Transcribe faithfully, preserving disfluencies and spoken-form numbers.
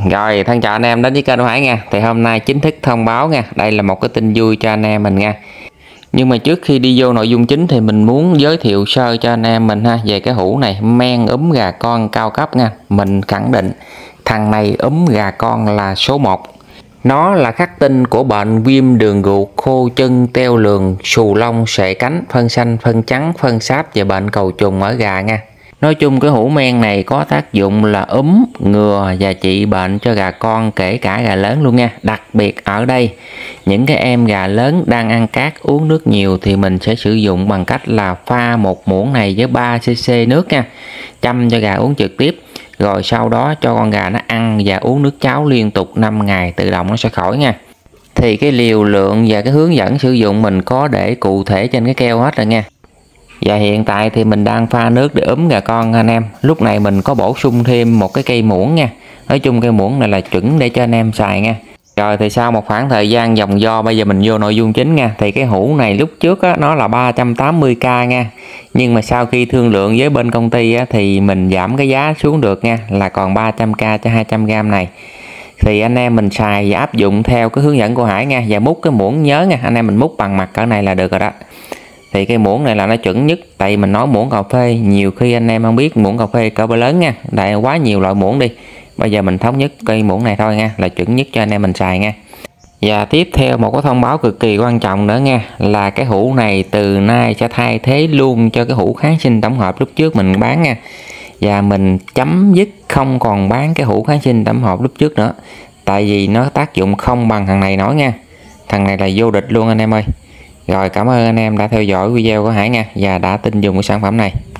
Rồi, thân chào anh em đến với kênh của Hải nha. Thì hôm nay chính thức thông báo nha. Đây là một cái tin vui cho anh em mình nha. Nhưng mà trước khi đi vô nội dung chính thì mình muốn giới thiệu sơ cho anh em mình ha về cái hũ này, men úm gà con cao cấp nha. Mình khẳng định thằng này úm gà con là số một. Nó là khắc tinh của bệnh viêm đường ruột, khô chân, teo lườn, xù lông, sệ cánh, phân xanh, phân trắng, phân sáp và bệnh cầu trùng ở gà nha. Nói chung cái hũ men này có tác dụng là úm, ngừa và trị bệnh cho gà con, kể cả gà lớn luôn nha. Đặc biệt ở đây, những cái em gà lớn đang ăn cát uống nước nhiều thì mình sẽ sử dụng bằng cách là pha một muỗng này với ba xê xê nước nha. Chăm cho gà uống trực tiếp. Rồi sau đó cho con gà nó ăn và uống nước cháo liên tục năm ngày, tự động nó sẽ khỏi nha. Thì cái liều lượng và cái hướng dẫn sử dụng mình có để cụ thể trên cái keo hết rồi nha. Và hiện tại thì mình đang pha nước để úm gà con anh em. Lúc này mình có bổ sung thêm một cái cây muỗng nha. Nói chung cây muỗng này là chuẩn để cho anh em xài nha. Rồi thì sau một khoảng thời gian vòng vo, bây giờ mình vô nội dung chính nha. Thì cái hũ này lúc trước á, nó là ba trăm tám mươi k nha. Nhưng mà sau khi thương lượng với bên công ty á, thì mình giảm cái giá xuống được nha. Là còn ba trăm k cho hai trăm gram này. Thì anh em mình xài và áp dụng theo cái hướng dẫn của Hải nha. Và múc cái muỗng nhớ nha. Anh em mình múc bằng mặt cỡ này là được rồi đó. Thì cái muỗng này là nó chuẩn nhất. Tại mình nói muỗng cà phê, nhiều khi anh em không biết muỗng cà phê cỡ bơ lớn nha. Đại quá nhiều loại muỗng đi. Bây giờ mình thống nhất cây muỗng này thôi nha, là chuẩn nhất cho anh em mình xài nha. Và tiếp theo một cái thông báo cực kỳ quan trọng nữa nha, là cái hũ này từ nay sẽ thay thế luôn cho cái hũ kháng sinh tổng hợp lúc trước mình bán nha. Và mình chấm dứt không còn bán cái hũ kháng sinh tổng hợp lúc trước nữa. Tại vì nó tác dụng không bằng thằng này nói nha. Thằng này là vô địch luôn anh em ơi. Rồi cảm ơn anh em đã theo dõi video của Hải nha, và đã tin dùng cái sản phẩm này.